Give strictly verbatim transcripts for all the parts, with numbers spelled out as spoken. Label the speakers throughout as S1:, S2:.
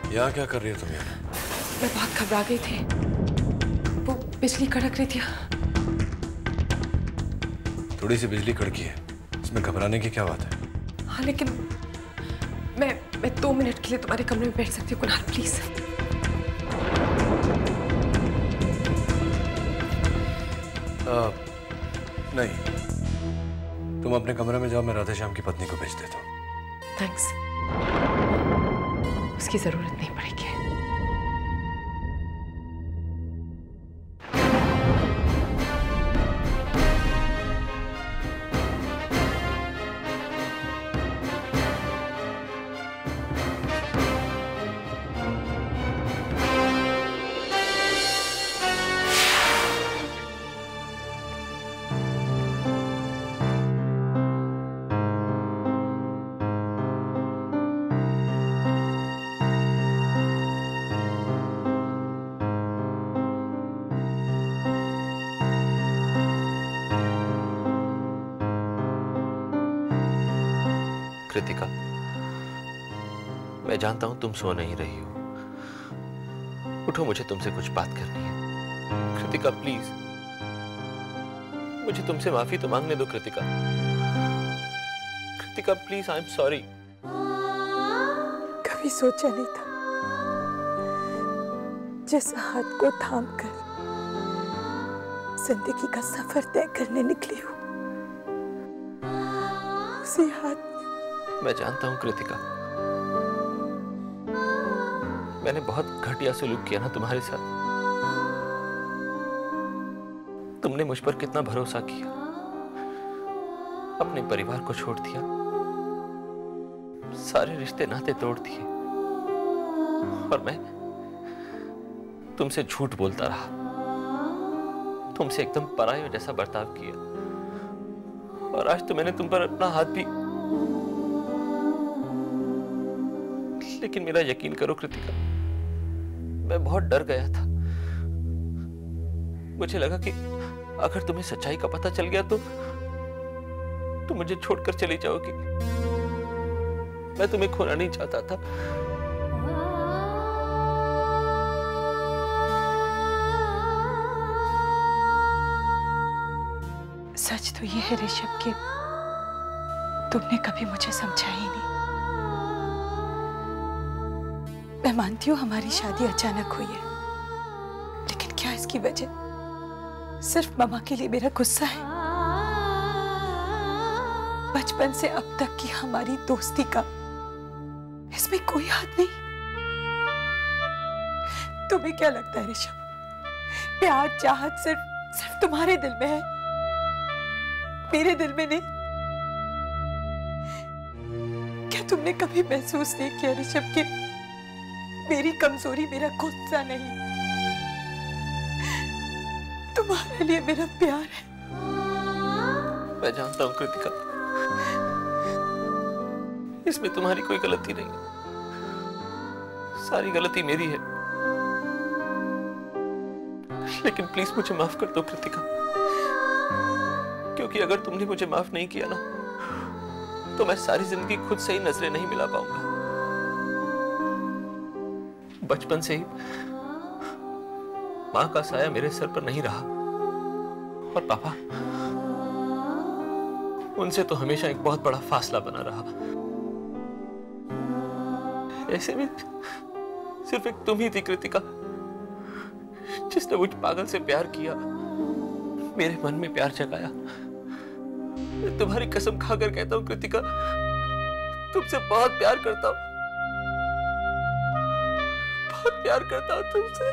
S1: यहाँ क्या कर रही हो तुम यहाँ?
S2: मैं बहुत घबरा गई थी, वो बिजली कड़क रही थी।
S1: थोड़ी सी बिजली कड़की है, इसमें घबराने की क्या बात है?
S2: हाँ लेकिन मैं मैं दो मिनट के लिए तुम्हारे कमरे में बैठ सकती हूँ कुणाल, प्लीज?
S1: आ, नहीं, तुम अपने कमरे में जाओ, मैं राधे श्याम की पत्नी को भेज देता हूँ।
S2: थैंक्स, उसकी जरूरत नहीं पड़ेगी।
S3: कृतिका, मैं जानता हूं तुम सो नहीं रही हो। उठो, मुझे तुमसे कुछ बात करनी है। कृतिका प्लीज, मुझे तुमसे माफी तो मांगने दो। Kritika, Kritika please, I am sorry.
S4: कभी सोचा नहीं था जिस हाथ को थाम कर जिंदगी का सफर तय करने निकली हूँ, उसी हाथ।
S3: मैं जानता हूं कृतिका, मैंने बहुत घटिया सलूक किया ना तुम्हारे साथ। तुमने मुझ पर कितना भरोसा किया, अपने परिवार को छोड़ दिया, सारे रिश्ते नाते तोड़ दिए, और मैं तुमसे झूठ बोलता रहा, तुमसे एकदम पराये जैसा बर्ताव किया, और आज तो मैंने तुम पर अपना हाथ भी। लेकिन मेरा यकीन करो कृतिका, मैं बहुत डर गया था। मुझे लगा कि अगर तुम्हें सच्चाई का पता चल गया तो तुम मुझे छोड़कर चली जाओगी। मैं तुम्हें खोना नहीं चाहता था।
S4: सच तो ये है ऋषभ कि तुमने कभी मुझे समझा ही नहीं। मैं मानती हूँ हमारी शादी अचानक हुई है, लेकिन क्या इसकी वजह सिर्फ मामा के लिए मेरा गुस्सा है? बचपन से अब तक की हमारी दोस्ती का इसमें कोई हाथ नहीं। तुम्हें क्या लगता है ऋषभ, प्यार चाहत सिर्फ सिर्फ तुम्हारे दिल में है, मेरे दिल में नहीं? क्या तुमने कभी महसूस नहीं किया ऋषभ कि मेरी कमजोरी मेरा गुस्सा नहीं, तुम्हारे लिए मेरा प्यार है?
S3: मैं जानता हूं कृतिका, इसमें तुम्हारी कोई गलती नहीं है, सारी गलती मेरी है। लेकिन प्लीज मुझे माफ कर दो कृतिका, क्योंकि अगर तुमने मुझे माफ नहीं किया ना तो मैं सारी जिंदगी खुद से ही नजरें नहीं मिला पाऊंगा। बचपन से ही मां का साया मेरे सर पर नहीं रहा, और पापा, उनसे तो हमेशा एक बहुत बड़ा फासला बना रहा। ऐसे में सिर्फ एक तुम ही थी कृतिका जिसने मुझ पागल से प्यार किया, मेरे मन में प्यार जगाया। मैं तुम्हारी कसम खाकर कहता हूं कृतिका, तुमसे बहुत प्यार करता हूं, बहुत प्यार करता हूं तुमसे।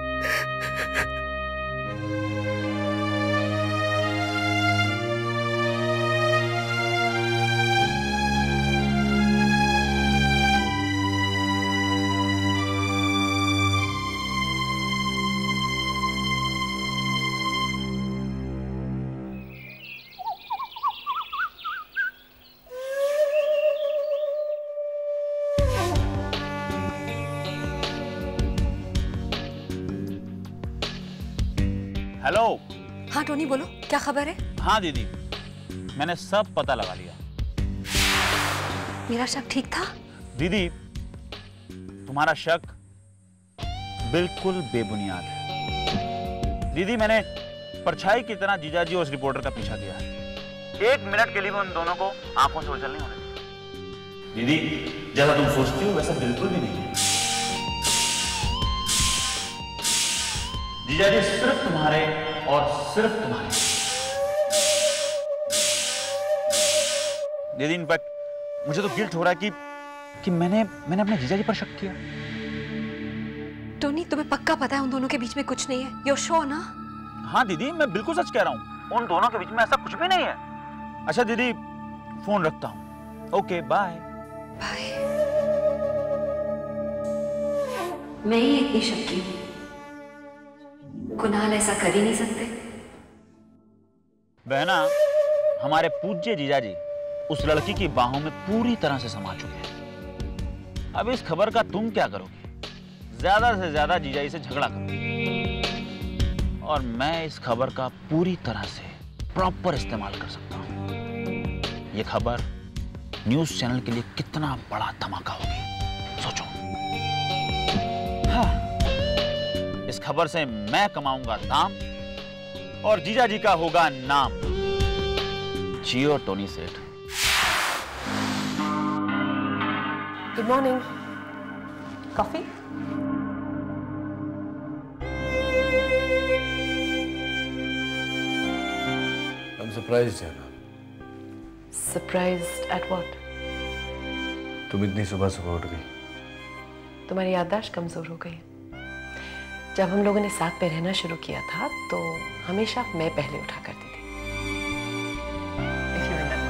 S5: हेलो।
S6: हाँ टोनी बोलो, क्या खबर है?
S5: हाँ दीदी, मैंने सब पता लगा लिया।
S6: मेरा शक ठीक था?
S5: दीदी तुम्हारा शक बिल्कुल बेबुनियाद है। दीदी, मैंने परछाई की तरह जीजाजी और उस रिपोर्टर का पीछा किया है। एक मिनट के लिए भी उन दोनों को आंखों से ओझल नहीं होने दिया। दीदी, जैसा तुम सोचती हो वैसा बिल्कुल भी नहीं है। जीजाजी सिर्फ तुम्हारे और सिर्फ तुम्हारे। दीदी, इनफैक्ट मुझे तो गिल्ट हो रहा है कि कि मैंने मैंने अपने जीजाजी पर शक किया।
S6: टोनी, तुम्हें पक्का पता है उन दोनों के बीच में कुछ नहीं है? You're sure ना?
S5: हाँ दीदी, मैं बिल्कुल सच कह रहा हूँ, उन दोनों के बीच में ऐसा कुछ भी नहीं है। अच्छा दीदी, फोन रखता हूँ। Okay, bye.
S6: बाय। मैं ही इतनी शक्की हूँ, कुणाल ऐसा कर ही नहीं सकते।
S5: बहना, हमारे पूज्य जीजाजी उस लड़की की बाहों में पूरी तरह से समा चुके हैं। अब इस खबर का तुम क्या करोगे? ज्यादा से ज्यादा जीजाजी से झगड़ा करो, और मैं इस खबर का पूरी तरह से प्रॉपर इस्तेमाल कर सकता हूं। यह खबर न्यूज चैनल के लिए कितना बड़ा धमाका होगी, सोचो। हाँ, इस खबर से मैं कमाऊंगा दाम और जीजाजी का होगा नाम। जियो Tony Seth.
S2: Good morning. Coffee?
S1: Surprise है ना।
S2: Surprised at what?
S1: तुम इतनी सुबह सुबह उठ गई।
S2: तुम्हारी याददाश्त कमजोर हो गई। जब हम लोगों ने साथ में रहना शुरू किया था तो हमेशा मैं पहले उठा करती थी। If you remember.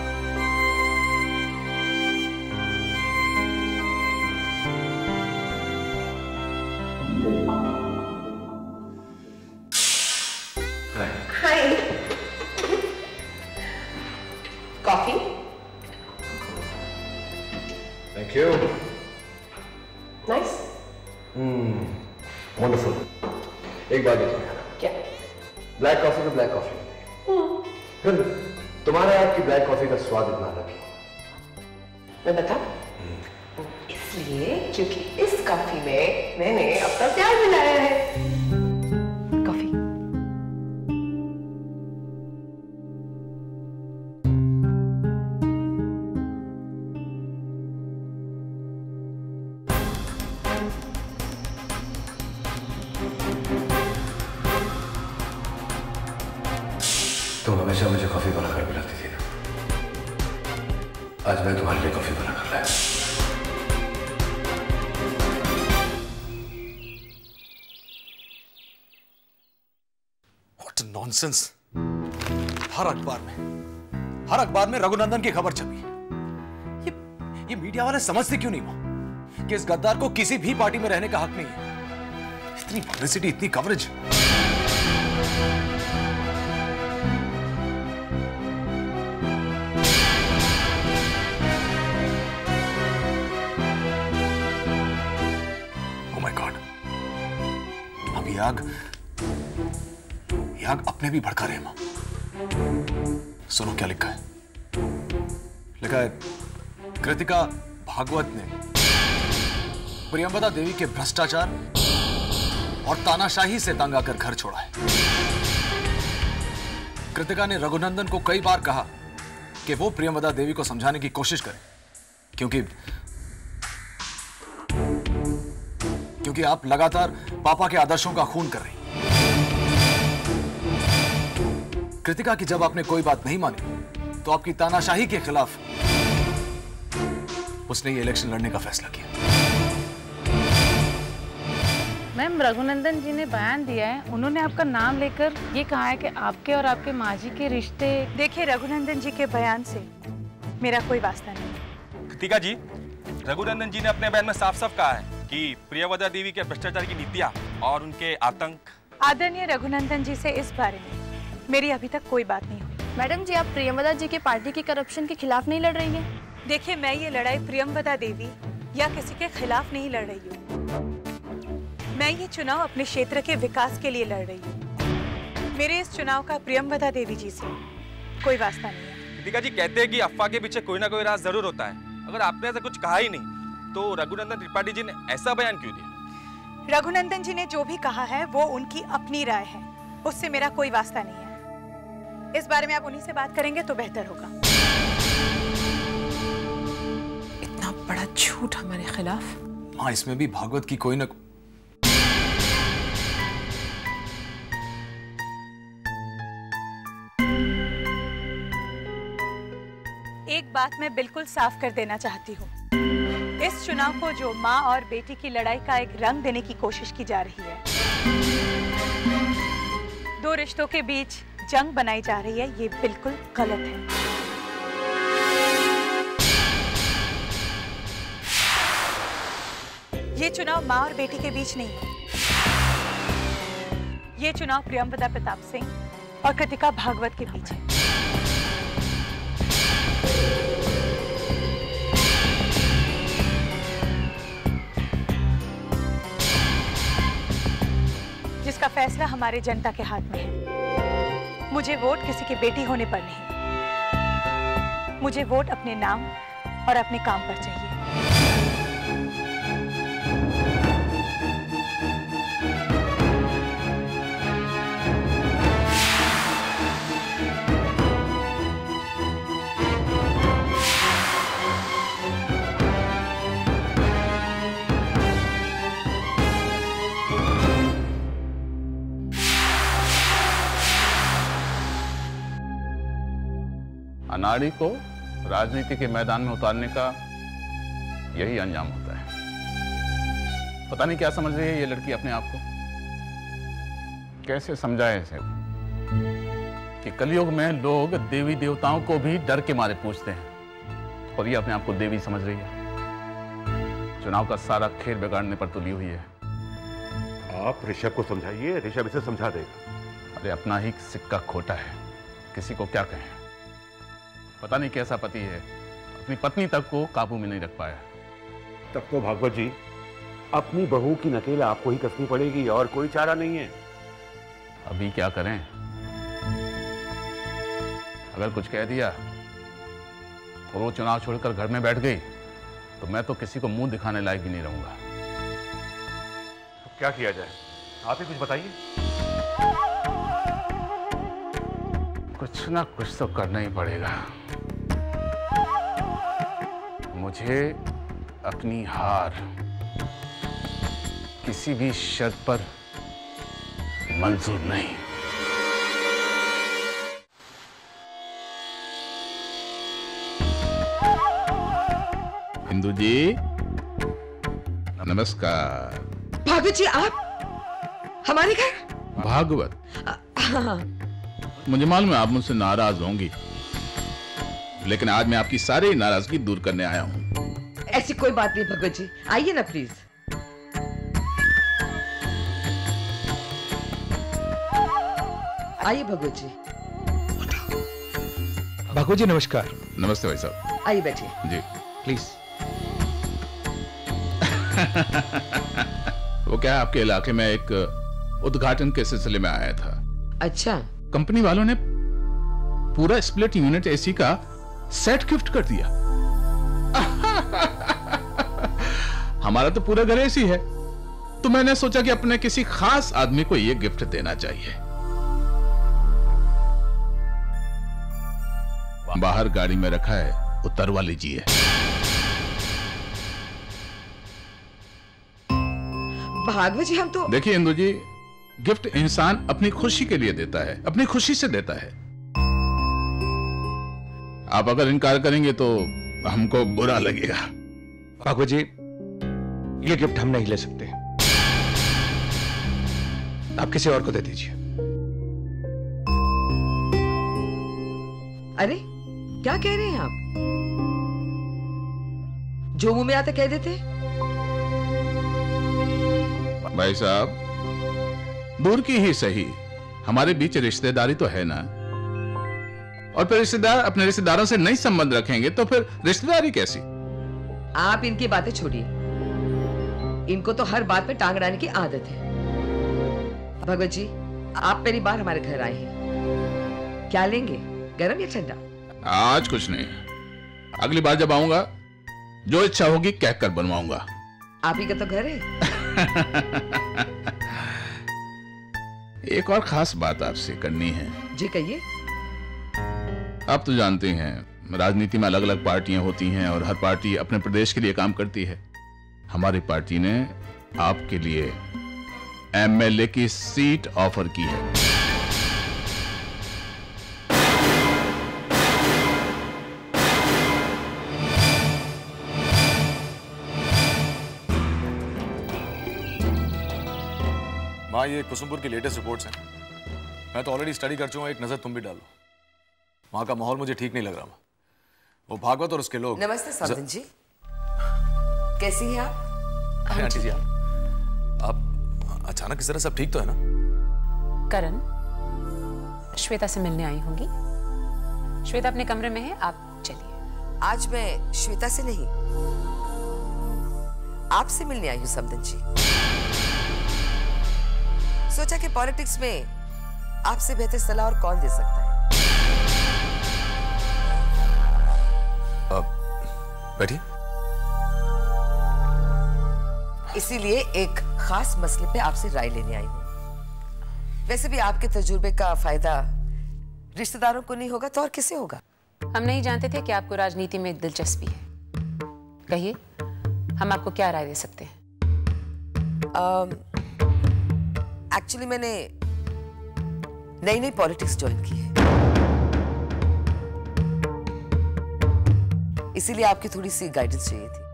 S2: Hi. Coffee?
S1: Thank you.
S2: Nice.
S1: Hmm. Wonderful. एक बात देखिए।
S2: क्या?
S1: ब्लैक कॉफी तो ब्लैक कॉफी। फिर तुम्हारे हाथ की ब्लैक कॉफी का स्वाद इतना अलग है।
S2: मैं बता? इसलिए क्योंकि इस कॉफी में मैंने अपना प्यार मिलाया है। कॉफी।
S1: तुम हमेशा मुझे कॉफी बनाकर पिलाती थी ना, आज मैं तुम्हारे लिए कॉफी बनाकर लाया।
S7: What nonsense. हर अखबार में हर अखबार में रघुनंदन की खबर छपी है। ये ये मीडिया वाले समझते क्यों नहीं मां कि इस गद्दार को किसी भी पार्टी में रहने का हक नहीं है। इतनी पब्लिसिटी, इतनी कवरेज। अब याग याग अपने भी भड़का रहे मां। सुनो क्या लिखा है। लिखा है, कृतिका भागवत ने प्रियंवदा देवी के भ्रष्टाचार और तानाशाही से तंग आकर घर छोड़ा है। कृतिका ने रघुनंदन को कई बार कहा कि वो प्रियंवदा देवी को समझाने की कोशिश करे, क्योंकि क्योंकि आप लगातार पापा के आदर्शों का खून कर रही। कृतिका की जब आपने कोई बात नहीं मानी तो आपकी तानाशाही के खिलाफ उसने ये इलेक्शन लड़ने का फैसला किया।
S8: मैम, रघुनंदन जी ने बयान दिया है, उन्होंने आपका नाम लेकर ये कहा है कि आपके और आपके माँ जी के रिश्ते।
S4: देखिए, रघुनंदन जी के बयान से मेरा कोई वास्ता नहीं।
S9: कृतिका जी, रघुनंदन जी ने अपने बयान में साफ साफ कहा है कि प्रियवदा देवी के भ्रष्टाचार की नीतियां और उनके आतंक।
S4: आदरणीय रघुनंदन जी से इस बारे में मेरी अभी तक कोई बात नहीं हुई।
S10: मैडम जी, आप प्रियंवदा जी के पार्टी की करप्शन के खिलाफ नहीं लड़ रही हैं?
S4: देखिए, मैं ये लड़ाई प्रियंवदा देवी या किसी के खिलाफ नहीं लड़ रही हूँ। मैं ये चुनाव अपने क्षेत्र के विकास के लिए लड़ रही हूँ। मेरे इस चुनाव का प्रियंवदा देवी जी से कोई वास्ता नहीं है।
S9: कृतिका जी, कहते हैं कि अफवाह के पीछे कोई ना कोई राज जरूर होता है। अगर आपने ऐसा कुछ कहा ही नहीं तो रघुनंदन त्रिपाठी जी ने ऐसा बयान क्यों दिया?
S4: रघुनंदन जी ने जो भी कहा है वो उनकी अपनी राय है, उससे मेरा कोई वास्ता नहीं है। इस बारे में आप उन्हीं से बात करेंगे तो बेहतर होगा।
S2: इतना बड़ा झूठ हमारे खिलाफ।
S7: माँ, इसमें भी भागवत की कोई न
S4: एक बात मैं बिल्कुल साफ कर देना चाहती हूँ, इस चुनाव को जो माँ और बेटी की लड़ाई का एक रंग देने की कोशिश की जा रही है, दो रिश्तों के बीच जंग बनाई जा रही है, ये बिल्कुल गलत है। ये चुनाव माँ और बेटी के बीच नहीं है, ये चुनाव प्रियंवदा प्रताप सिंह और कृतिका भागवत के बीच है। जिसका फैसला हमारे जनता के हाथ में है। मुझे वोट किसी की बेटी होने पर नहीं, मुझे वोट अपने नाम और अपने काम पर चाहिए।
S11: अनाड़ी को राजनीति के मैदान में उतारने का यही अंजाम होता है। पता नहीं क्या समझ रही है ये लड़की अपने आप को। कैसे समझाए इसे कि कलयुग में लोग देवी देवताओं को भी डर के मारे पूछते हैं और ये अपने आप को देवी समझ रही है। चुनाव का सारा खेल बिगाड़ने पर तुली हुई है।
S12: आप ऋषभ को समझाइए, ऋषभ इसे समझा देगा।
S11: अरे अपना ही सिक्का खोटा है, किसी को क्या कहें। पता नहीं कैसा पति है, अपनी पत्नी तक को काबू में नहीं रख पाया।
S12: तब तो भागवत जी अपनी बहू की नकेल आपको ही कसनी पड़ेगी और कोई चारा नहीं है।
S11: अभी क्या करें? अगर कुछ कह दिया और वो चुनाव छोड़कर घर में बैठ गई तो मैं तो किसी को मुंह दिखाने लायक भी नहीं रहूंगा।
S12: तो क्या किया जाए, आप ही कुछ बताइए।
S11: कुछ ना कुछ तो करना ही पड़ेगा। मुझे अपनी हार किसी भी शर्त पर मंजूर नहीं।
S13: इंदु जी नमस्कार।
S2: भागवत जी, आप हमारे घर?
S13: भागवत,
S2: हाँ।
S13: मुझे मालूम है आप मुझसे नाराज होंगी, लेकिन आज मैं आपकी सारी नाराजगी दूर करने आया हूं।
S2: ऐसी कोई बात नहीं भगवत जी, आइए ना प्लीज। आइए भगवत जी।
S13: भगवत जी नमस्कार। नमस्ते भाई साहब।
S2: आइए बैठिए
S13: जी प्लीज। वो क्या आपके इलाके में एक उद्घाटन के सिलसिले में आया था।
S2: अच्छा।
S13: कंपनी वालों ने पूरा स्प्लिट यूनिट एसी का सेट गिफ्ट कर दिया। हमारा तो पूरा घर एसी है, तो मैंने सोचा कि अपने किसी खास आदमी को यह गिफ्ट देना चाहिए। बाहर गाड़ी में रखा है, उतरवा लीजिए।
S2: भागवत जी हम तो
S13: देखिए इंदु जी, गिफ्ट इंसान अपनी खुशी के लिए देता है, अपनी खुशी से देता है। आप अगर इनकार करेंगे तो हमको बुरा लगेगा।
S14: भागवत जी, ये गिफ्ट हम नहीं ले सकते, आप किसी और को दे दीजिए।
S2: अरे क्या कह रहे हैं आप? जो मुंह में आता कह देते।
S13: भाई साहब, दूर की ही सही, हमारे बीच रिश्तेदारी तो है ना। और फिर रिश्तेदार अपने रिश्तेदारों से नहीं संबंध रखेंगे तो फिर रिश्तेदारी कैसी?
S2: आप इनकी बातें छोड़िए, इनको तो हर बात में टांग अड़ाने की आदत है। भगवत जी, आप पहली बार हमारे घर आए हैं, क्या लेंगे, गरम या ठंडा?
S13: आज कुछ नहीं, अगली बार जब आऊंगा जो इच्छा होगी कहकर बनवाऊंगा।
S2: आप ही का तो घर है।
S13: एक और खास बात आपसे करनी है।
S2: जी कहिए।
S13: आप तो जानते हैं राजनीति में अलग अलग पार्टियां होती हैं और हर पार्टी अपने प्रदेश के लिए काम करती है। हमारी पार्टी ने आपके लिए एमएलए की सीट ऑफर की है।
S7: माँ, ये कुसुमपुर की लेटेस्ट रिपोर्ट्स हैं। मैं तो ऑलरेडी स्टडी कर चुका हूँ, एक नजर तुम भी डालो। वहां का माहौल मुझे ठीक नहीं लग रहा। वो भागवत और उसके लोग।
S2: नमस्ते साधन जी, कैसी हैं आप?
S7: आंटी जी, आप अचानक इस तरह सब ठीक तो है ना?
S15: करण, श्वेता से मिलने आई होंगी। श्वेता अपने कमरे में है, आप चलिए।
S2: आज मैं श्वेता से नहीं, आपसे मिलने आई हूँ समदन जी। सोचा कि पॉलिटिक्स में आपसे बेहतर सलाह और कौन दे सकता है।
S7: बैठिए।
S2: इसीलिए एक खास मसले पे आपसे राय लेने आई हूँ। वैसे भी आपके तजुर्बे का फायदा रिश्तेदारों को नहीं होगा तो और किसे होगा?
S15: हम नहीं जानते थे कि आपको राजनीति में दिलचस्पी है। कहिए, हम आपको क्या राय दे सकते हैं?
S2: एक्चुअली मैंने नई नई पॉलिटिक्स ज्वाइन की है, इसीलिए आपकी थोड़ी सी गाइडेंस चाहिए थी।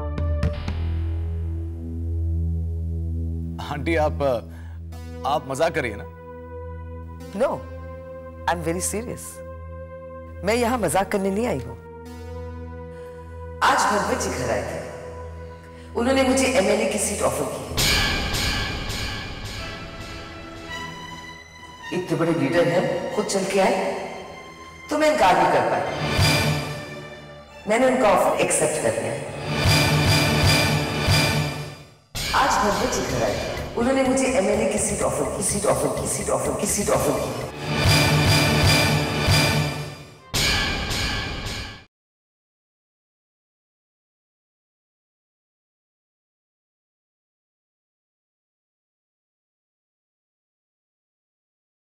S7: आंटी, आप आप मजाक करिए ना?
S2: No, I am very serious. मैं यहां मजाक करने नहीं आई हूं। आज भगवत जी घर आए थे, उन्होंने मुझे एमएलए की सीट ऑफर की है। इतने बड़े लीडर हैं, खुद चल के आए, तो मैं इनकार नहीं कर पाई। मैंने उनका ऑफर एक्सेप्ट कर लिया है। आज भगवत जी घर आए, उन्होंने मुझे एमएलए की सीट ऑफर की सीट ऑफर की सीट ऑफर की सीट ऑफर की